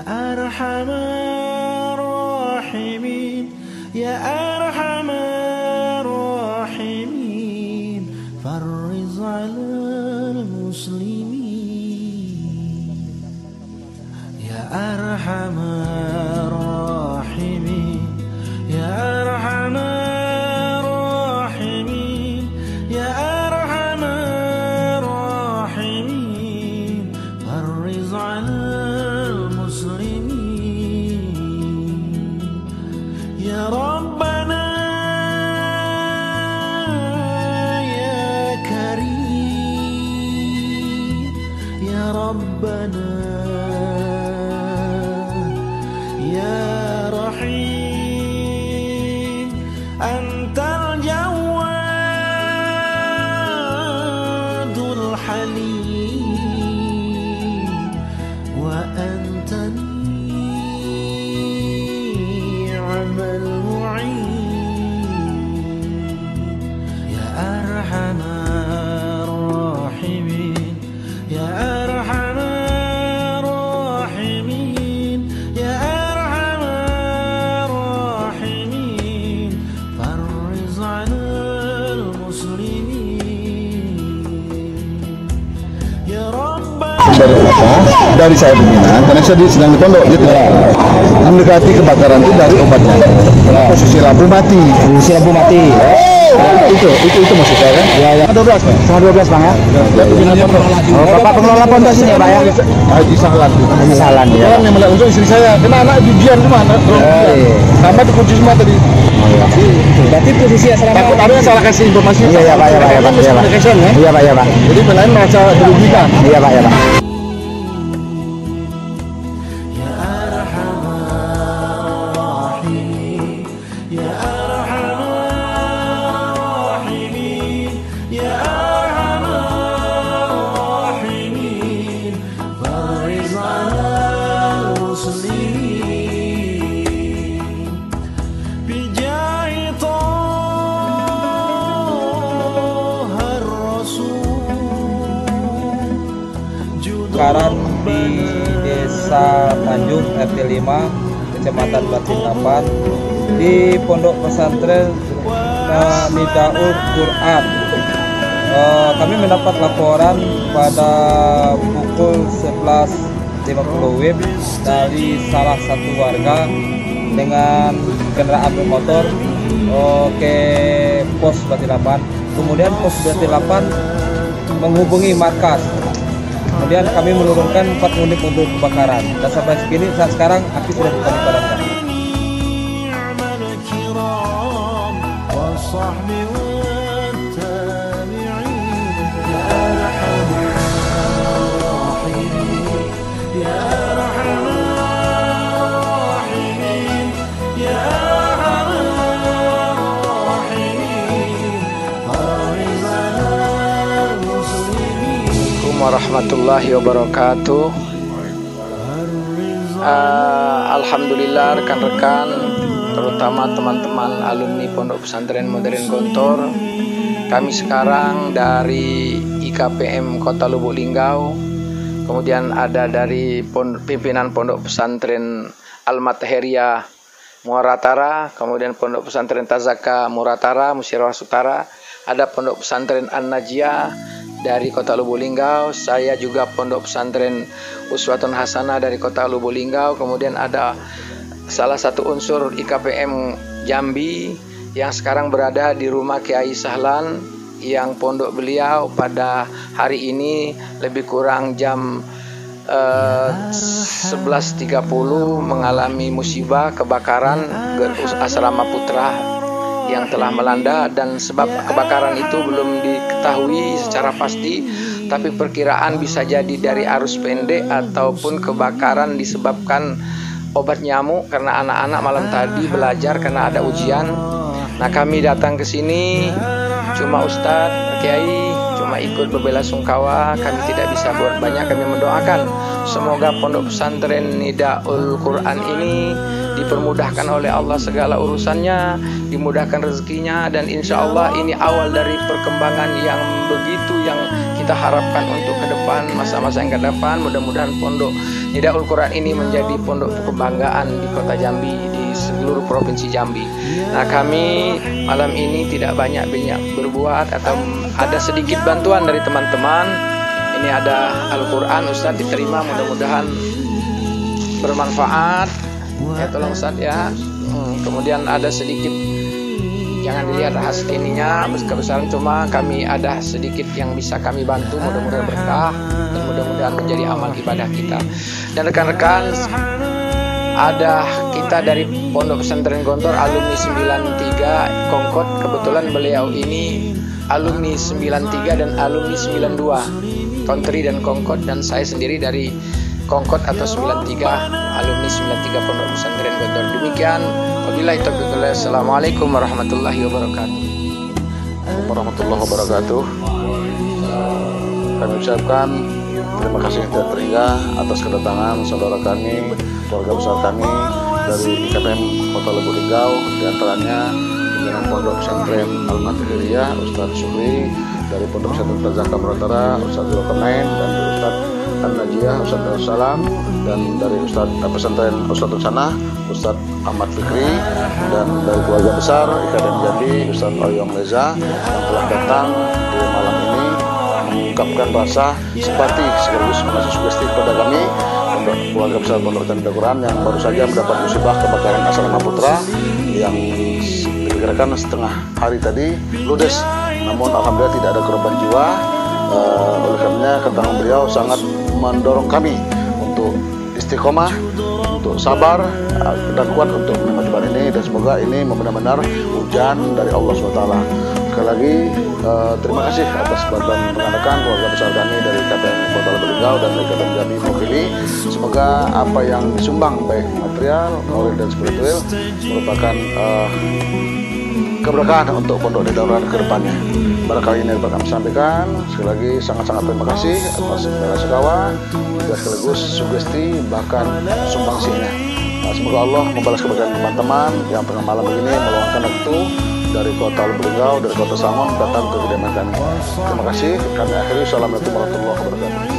أرحم الراحمين يا أرحم الراحمين فرج على المسلمين يا أرحم الراحمين يا أرحم الراحمين يا أرحم الراحمين فرج على يا ربنا يا كريم يا ربنا يا رحيم أنت الجواد الحليم وأنت dari saya pimpinan, karena saya sedang di pondok gitu ya. Mendekati kebakaran itu dari obatnya. Posisi lampu mati. Posisi lampu mati. Itu maksud saya kan? Ya, ya. 12, Pak. Setengah 12, Bang ya. Oh, Bapak pengelola pondok sini ya, Pak ya? Haji Sahlan. Haji Sahlan ya. Orang yang untuk istri saya, kena anak ujian di mana? Tambah dikunci semua tadi. Oh iya. Berarti posisi selama takut ada yang salah kasih informasi. Iya, ya, Pak, ya, Pak, ya, Pak. Iya, Pak, ya, Pak. Jadi pelayan merasa dirugikan. Iya, Pak, ya, Pak. Sekarang di Desa Tanjung RT 5 Kecamatan Batinlapan di Pondok Pesantren Nidaul Quran. Kami mendapat laporan pada pukul 11.50 WIB dari salah satu warga dengan kendaraan bermotor ke pos Batinlapan. Kemudian pos Batinlapan menghubungi markas. Kemudian kami menurunkan 4 unit mobil kebakaran dan sampai saat sekarang api sudah kami padamkan. Warahmatullahi wabarakatuh. Alhamdulillah rekan-rekan, terutama teman-teman alumni Pondok Pesantren Modern Gontor. Kami sekarang dari IKPM Kota Lubuk Linggau, kemudian ada dari pimpinan Pondok Pesantren Al-Matahiriyah Muaratara, kemudian Pondok Pesantren Tazaka Muratara Musyawarah Utara, ada Pondok Pesantren An-Najiyah dari Kota Lubuk Linggau, saya juga Pondok Pesantren Uswatun Hasanah dari Kota Lubuk Linggau, kemudian ada salah satu unsur IKPM Jambi yang sekarang berada di rumah Kiai Sahlan, yang pondok beliau pada hari ini lebih kurang jam 11.30 mengalami musibah kebakaran asrama putra yang telah melanda, dan sebab kebakaran itu belum diketahui secara pasti, tapi perkiraan bisa jadi dari arus pendek ataupun kebakaran disebabkan obat nyamuk karena anak-anak malam tadi belajar karena ada ujian. Nah, kami datang ke sini cuma Ustadz, Kiai cuma ikut berbelasungkawa, kami tidak bisa buat banyak. Kami mendoakan semoga Pondok Pesantren Nidaul Quran ini dipermudahkan oleh Allah segala urusannya, dimudahkan rezekinya, dan insya Allah ini awal dari perkembangan yang begitu yang kita harapkan untuk ke depan. depan, masa-masa yang akan depan, mudah-mudahan pondok Nidaul Quran ini menjadi pondok kebanggaan di kota Jambi, di seluruh provinsi Jambi. Nah, kami malam ini tidak banyak berbuat atau ada sedikit bantuan dari teman-teman. Ini ada Al-Quran, Ustadz diterima, mudah-mudahan bermanfaat. Ya, tolong Ustadz ya. Kemudian ada sedikit, jangan dilihat hasil ininya kebesaran, cuma kami ada sedikit yang bisa kami bantu, mudah-mudahan berkah dan mudah-mudahan menjadi amal ibadah kita. Dan rekan-rekan, ada kita dari Pondok Pesantren Gontor alumni 93 Kongkot, kebetulan beliau ini alumni 93 dan alumni 92 Country dan Kongkot, dan saya sendiri dari Kongkot atau 93 alumni 93 Pondok Pesantren Gontor. Demikian, wabillahi taufiq wal hidayah. Assalamualaikum warahmatullahi wabarakatuh. Warahmatullahi wabarakatuh. Kami ucapkan terima kasih yang tidak terhingga atas kedatangan saudara kami, keluarga besar kami dari IKPM Kota Lubuk Linggau, diantaranya pimpinan Pondok Pesantren Al-Matriyah Ustadz Syukri, dari Pondok Pesantren Tazaka Merantara Ustadz Zulkarnain, dan dari Ustadz An-Najiyah Ustadz Darussalam, dan dari Ustadz Pesantren Ustadz Sana Ustadz Ahmad Fikri, dan dari keluarga besar IKPM Jambi Ustadz Oyong Reza yang telah datang di malam ini mengungkapkan rasa simpati sekaligus mengasih sugesti kepada kami keluarga besar Pondok Pesantren Al-Quran yang baru saja mendapat musibah kebakaran Asrama Putra yang diperkirakan setengah hari tadi ludes, namun alhamdulillah tidak ada korban jiwa. Oleh karenanya keterangan beliau sangat mendorong kami untuk istiqomah, untuk sabar dan kuat untuk menerima cobaan ini, dan semoga ini benar-benar hujan dari Allah SWT. Sekali lagi terima kasih atas bantuan rekan-rekan keluarga besar kami dari IKPM Kota Lubuk Linggau dan IKPM Jambi mewakili. Semoga apa yang disumbang baik material, moral dan spiritual merupakan keberkahan untuk Pondok Nidaul Quran ke depannya. Barangkali ini dapat kami sampaikan. Sekali lagi sangat-sangat terima kasih atas bela sungkawa dan sekaligus sugesti bahkan sumbangsinya. Semoga Allah membalas kebaikan teman-teman yang tengah malam begini meluangkan waktu dari Kota Lubuk Linggau, dari Kota Sangon datang ke kediaman kami. Terima kasih. Kami akhiri. Assalamualaikum warahmatullahi wabarakatuh.